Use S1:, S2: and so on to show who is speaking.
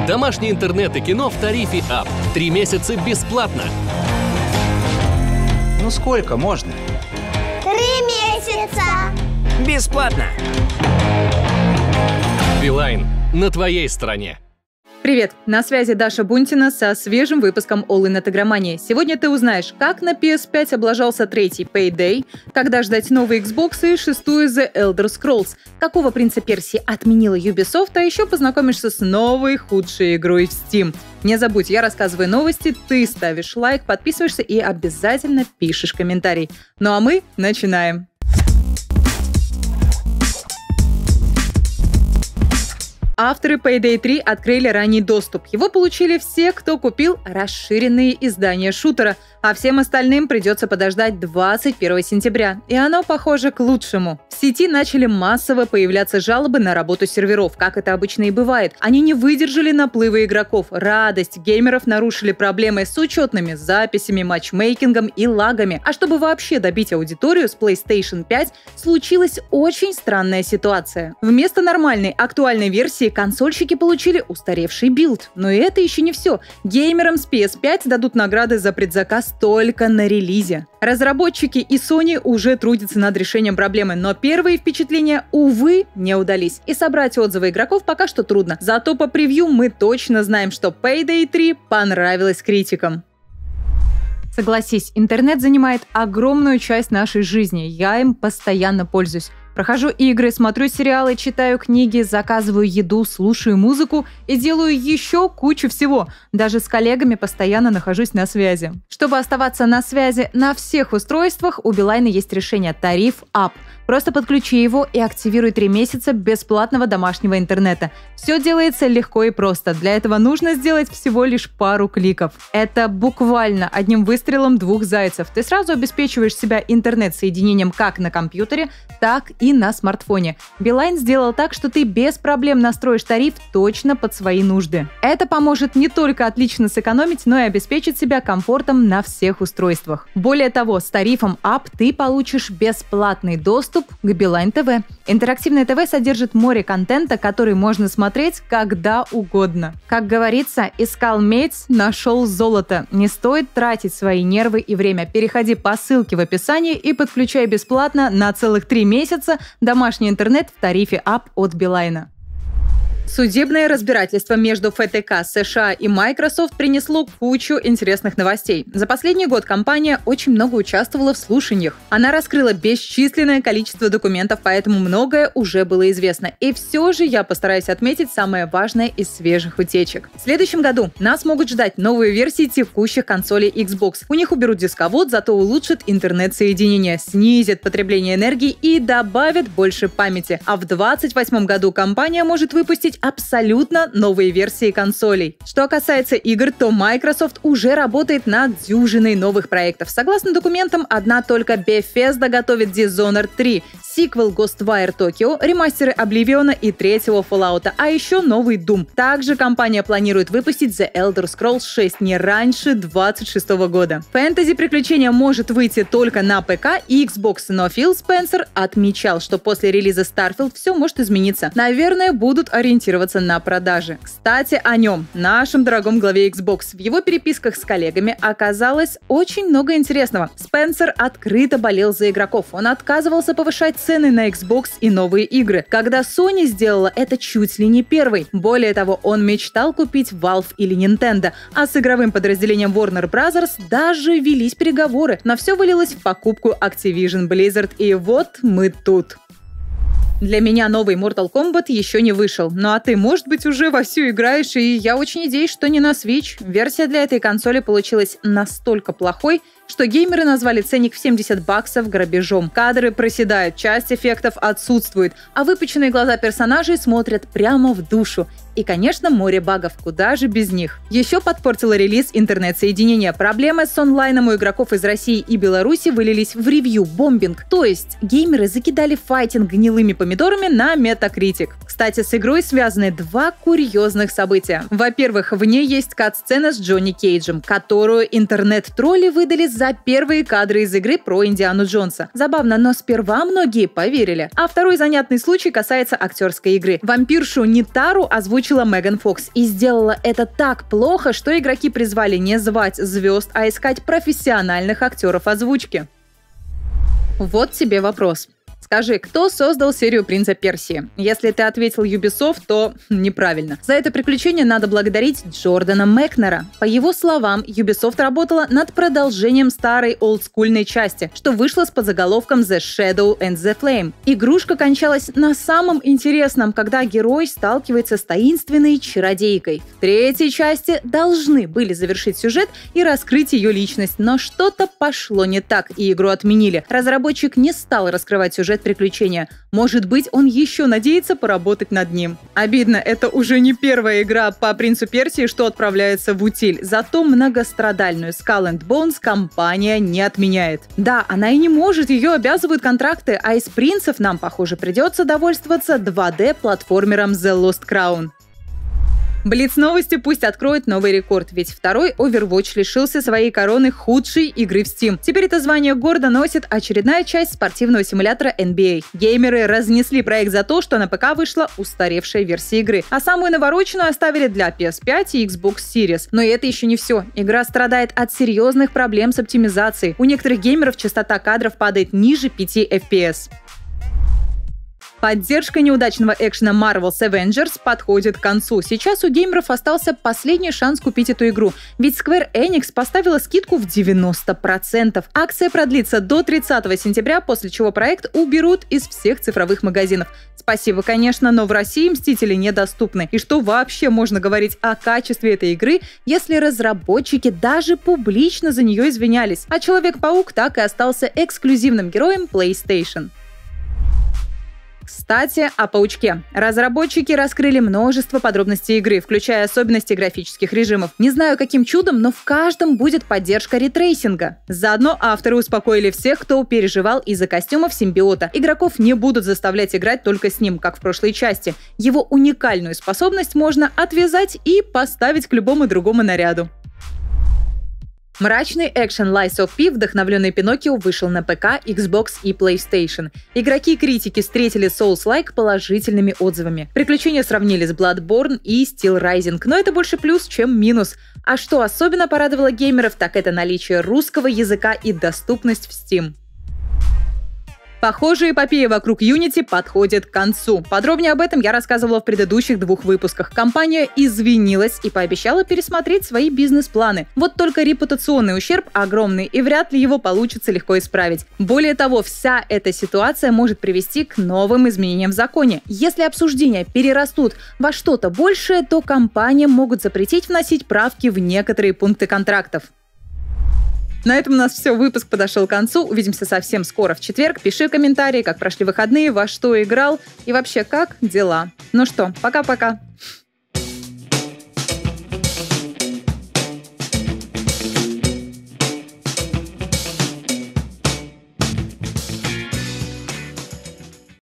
S1: Домашний интернет и кино в тарифе АП. 3 месяца бесплатно.
S2: Ну сколько можно?
S3: 3 месяца.
S4: Бесплатно.
S1: Билайн на твоей стороне.
S5: Привет! На связи Даша Бунтина со свежим выпуском All In от Игромании. Сегодня ты узнаешь, как на PS5 облажался третий Payday, когда ждать новый Xbox и шестую The Elder Scrolls, какого принца Персии отменила Ubisoft, а еще познакомишься с новой худшей игрой в Steam. Не забудь, я рассказываю новости, ты ставишь лайк, подписываешься и обязательно пишешь комментарий. Ну а мы начинаем. Авторы Payday 3 открыли ранний доступ. Его получили все, кто купил расширенные издания шутера, а всем остальным придется подождать 21 сентября. И оно, похоже, к лучшему. В сети начали массово появляться жалобы на работу серверов, как это обычно и бывает. Они не выдержали наплыва игроков. Радость геймеров нарушили проблемы с учетными записями, матчмейкингом и лагами. А чтобы вообще добить аудиторию с PlayStation 5, случилась очень странная ситуация. Вместо нормальной актуальной версии консольщики получили устаревший билд. Но и это еще не все. Геймерам с PS5 дадут награды за предзаказ только на релизе. Разработчики и Sony уже трудятся над решением проблемы, но первые впечатления, увы, не удались. И собрать отзывы игроков пока что трудно. Зато по превью мы точно знаем, что Payday 3 понравилась критикам. Согласись, интернет занимает огромную часть нашей жизни. Я им постоянно пользуюсь. Прохожу игры, смотрю сериалы, читаю книги, заказываю еду, слушаю музыку и делаю еще кучу всего. Даже с коллегами постоянно нахожусь на связи. Чтобы оставаться на связи на всех устройствах, у Билайна есть решение тариф АП. Просто подключи его и активируй 3 месяца бесплатного домашнего интернета. Все делается легко и просто. Для этого нужно сделать всего лишь пару кликов. Это буквально одним выстрелом 2 зайцев. Ты сразу обеспечиваешь себя интернет-соединением как на компьютере, так и на смартфоне. Билайн сделал так, что ты без проблем настроишь тариф точно под свои нужды. Это поможет не только отлично сэкономить, но и обеспечить себя комфортом на всех устройствах. Более того, с тарифом АП ты получишь бесплатный доступ к Билайн ТВ. Интерактивное ТВ содержит море контента, который можно смотреть когда угодно. Как говорится, искал медь, нашел золото. Не стоит тратить свои нервы и время. Переходи по ссылке в описании и подключай бесплатно на целых 3 месяца домашний интернет в тарифе АП от Билайна. Судебное разбирательство между ФТК США и Microsoft принесло кучу интересных новостей. За последний год компания очень много участвовала в слушаниях. Она раскрыла бесчисленное количество документов, поэтому многое уже было известно. И все же я постараюсь отметить самое важное из свежих утечек. В следующем году нас могут ждать новые версии текущих консолей Xbox. У них уберут дисковод, зато улучшат интернет-соединение, снизят потребление энергии и добавят больше памяти. А в 2028 году компания может выпустить абсолютно новые версии консолей. Что касается игр, то Microsoft уже работает над дюжиной новых проектов. Согласно документам, одна только Bethesda готовит Dishonored 3, сиквел Ghostwire Tokyo, ремастеры Oblivion и 3-го Fallout, а еще новый Doom. Также компания планирует выпустить The Elder Scrolls 6 не раньше 2026 года. Фэнтези-приключение может выйти только на ПК и Xbox, но Фил Спенсер отмечал, что после релиза Starfield все может измениться. Наверное, будут ориентироваться на продажи. Кстати, о нем, нашем дорогом главе Xbox. В его переписках с коллегами оказалось очень много интересного. Спенсер открыто болел за игроков. Он отказывался повышать цены на Xbox и новые игры, когда Sony сделала это чуть ли не первой. Более того, он мечтал купить Valve или Nintendo, а с игровым подразделением Warner Bros. Даже велись переговоры, но все вылилось в покупку Activision Blizzard, и вот мы тут. Для меня новый Mortal Kombat еще не вышел. Ну а ты, может быть, уже вовсю играешь, и я очень надеюсь, что не на Switch. Версия для этой консоли получилась настолько плохой, что геймеры назвали ценник в $70 грабежом. Кадры проседают, часть эффектов отсутствует, а выпученные глаза персонажей смотрят прямо в душу. И, конечно, море багов, куда же без них. Еще подпортила релиз интернет-соединения. Проблемы с онлайном у игроков из России и Беларуси вылились в ревью-бомбинг. То есть геймеры закидали файтинг гнилыми помидорами помидорами на Metacritic. Кстати, с игрой связаны два курьезных события. Во-первых, в ней есть кат-сцена с Джонни Кейджем, которую интернет-тролли выдали за первые кадры из игры про Индиану Джонса. Забавно, но сперва многие поверили. А второй занятный случай касается актерской игры. Вампиршу Нитару озвучила Меган Фокс и сделала это так плохо, что игроки призвали не звать звезд, а искать профессиональных актеров озвучки. Вот тебе вопрос. Скажи, кто создал серию «Принца Персии»? Если ты ответил Ubisoft, то неправильно. За это приключение надо благодарить Джордана Мекнера. По его словам, Ubisoft работала над продолжением старой олдскульной части, что вышло с подзаголовком The Shadow and the Flame. Игрушка кончалась на самом интересном, когда герой сталкивается с таинственной чародейкой. В третьей части должны были завершить сюжет и раскрыть ее личность, но что-то пошло не так, и игру отменили. Разработчик не стал раскрывать сюжет приключения. Может быть, он еще надеется поработать над ним. Обидно, это уже не первая игра по «Принцу Персии», что отправляется в утиль. Зато многострадальную Skull and Bones компания не отменяет. Да, она и не может, ее обязывают контракты, а из принцев нам, похоже, придется довольствоваться 2D-платформером The Lost Crown. Блиц-новости пусть откроет новый рекорд, ведь второй Overwatch лишился своей короны худшей игры в Steam. Теперь это звание гордо носит очередная часть спортивного симулятора NBA. Геймеры разнесли проект за то, что на ПК вышла устаревшая версия игры, а самую навороченную оставили для PS5 и Xbox Series. Но и это еще не все. Игра страдает от серьезных проблем с оптимизацией. У некоторых геймеров частота кадров падает ниже 5 FPS. Поддержка неудачного экшена Marvel's Avengers подходит к концу. Сейчас у геймеров остался последний шанс купить эту игру, ведь Square Enix поставила скидку в 90%. Акция продлится до 30 сентября, после чего проект уберут из всех цифровых магазинов. Спасибо, конечно, но в России Мстители недоступны. И что вообще можно говорить о качестве этой игры, если разработчики даже публично за нее извинялись, а Человек-паук так и остался эксклюзивным героем PlayStation. Кстати, о паучке. Разработчики раскрыли множество подробностей игры, включая особенности графических режимов. Не знаю, каким чудом, но в каждом будет поддержка ретрейсинга. Заодно авторы успокоили всех, кто переживал из-за костюмов симбиота. Игроков не будут заставлять играть только с ним, как в прошлой части. Его уникальную способность можно отвязать и поставить к любому другому наряду. Мрачный экшен Lies of P, вдохновленный Пиноккио, вышел на ПК, Xbox и PlayStation. Игроки и критики встретили Souls-like положительными отзывами. Приключения сравнили с Bloodborne и Steel Rising, но это больше плюс, чем минус. А что особенно порадовало геймеров, так это наличие русского языка и доступность в Steam. Похоже, эпопея вокруг Unity подходит к концу. Подробнее об этом я рассказывала в предыдущих 2 выпусках. Компания извинилась и пообещала пересмотреть свои бизнес-планы. Вот только репутационный ущерб огромный, и вряд ли его получится легко исправить. Более того, вся эта ситуация может привести к новым изменениям в законе. Если обсуждения перерастут во что-то большее, то компаниям могут запретить вносить правки в некоторые пункты контрактов. На этом у нас все, выпуск подошел к концу. Увидимся совсем скоро в четверг. Пиши комментарии, как прошли выходные, во что играл и вообще как дела. Ну что, пока-пока.